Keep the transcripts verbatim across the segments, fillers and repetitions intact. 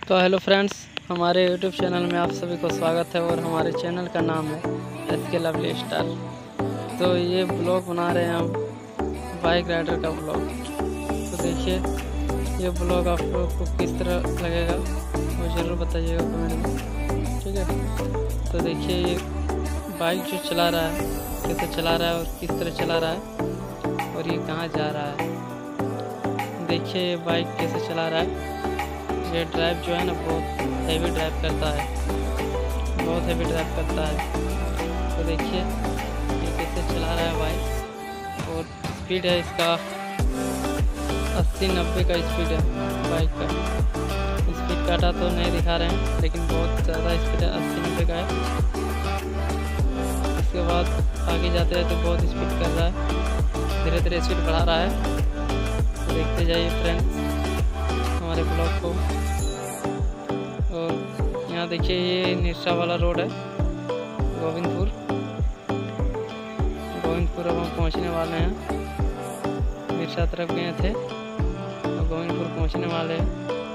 तो hello friends, हमारे YouTube channel में आप सभी को स्वागत है और हमारे चैनल का नाम है एस के लवली स्टार। तो ये ब्लॉग बना रहे हैं हम बाइक राइडर का ब्लॉग। तो देखिए ये ब्लॉग आप लोग को किस तरह लगेगा वो ज़रूर बताइएगा कमेंट में, ठीक है। तो देखिए ये बाइक जो चला रहा है, कैसे चला रहा है और किस तरह चला रहा है और ये कहाँ जा रहा है। देखिए ये बाइक कैसे चला रहा है। ये ड्राइव जो है ना बहुत हेवी ड्राइव करता है, बहुत हेवी ड्राइव करता है। तो देखिए ये कैसे चला रहा है बाइक और स्पीड है इसका अस्सी नब्बे का स्पीड है बाइक का। स्पीड काटा तो नहीं दिखा रहे हैं लेकिन बहुत ज़्यादा स्पीड है, अस्सी नब्बे का है। इसके बाद आगे जाते हैं तो बहुत स्पीड कर रहा है, धीरे धीरे स्पीड बढ़ा रहा है। तो देखते जाइए फ्रेंड्स हमारे ब्लॉग को। और यहाँ देखिए ये निरसा वाला रोड है, गोविंदपुर गोविंदपुर अब हम पहुँचने वाले हैं। निरसा तरफ गए थे और गोविंदपुर पहुँचने वाले हैं।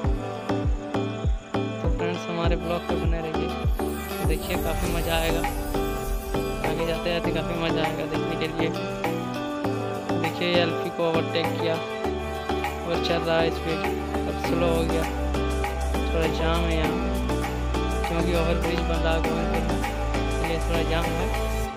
तो फ्रेंड्स हमारे ब्लॉग पे बने रहिए, तो देखिए काफ़ी मज़ा आएगा। आगे जाते जाते काफ़ी मज़ा आएगा देखने के लिए। देखिए एल्फी को ओवरटेक किया और चल रहा है स्पीड, अब स्लो हो गया। थोड़ा जाम है यहाँ क्योंकि ओवर ब्रिज बन रहा है गोविंदपुर में, इसलिए थोड़ा जाम है।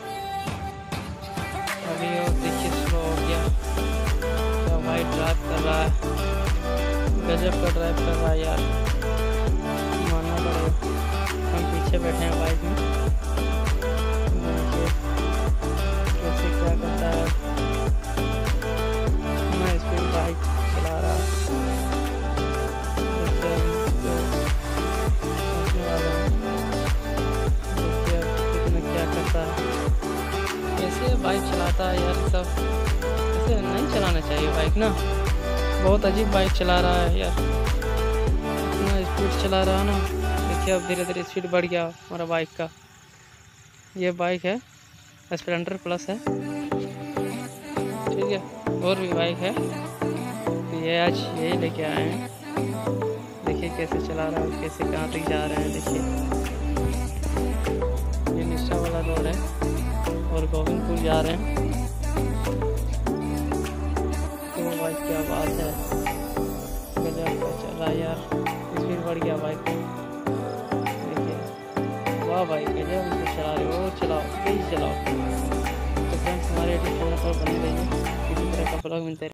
अभी और देखिए स्लो हो गया। क्या भाई ड्राइव कर रहा है, गजब का ड्राइव कर रहा है यार, मानना पड़ेगा। हम पीछे बैठे हैं बाइक में, देखिए कैसे क्या करता है। मैं स्पीड बाइक चला रहा है। कैसे बाइक चलाता है यार, सब ऐसे नहीं चलाना चाहिए बाइक ना। बहुत अजीब बाइक चला रहा है यार, इतना स्पीड चला रहा है ना। देखिए अब धीरे धीरे स्पीड बढ़ गया हमारा बाइक का। ये बाइक है स्प्लेंडर प्लस है, ठीक है। और भी बाइक है, तो ये आज यही लेके आए हैं। देखिए कैसे चला रहा है, कैसे कहाँ तक जा रहे हैं। देखिए ये निशा वाला रोड है और गोविंदपुर जा रहे हैं। तो भाई क्या बात है, गजब का चल रहा है यार, स्पीड बढ़ गया बाइक। देखिए वाह भाई गजब से चला रहे हो, और चलाओ तेज चलाओ। तो फ्रेंड्स हमारे यूट्यूब चैनल पर बने रहिए, किसी तरह का ब्लॉग मिलते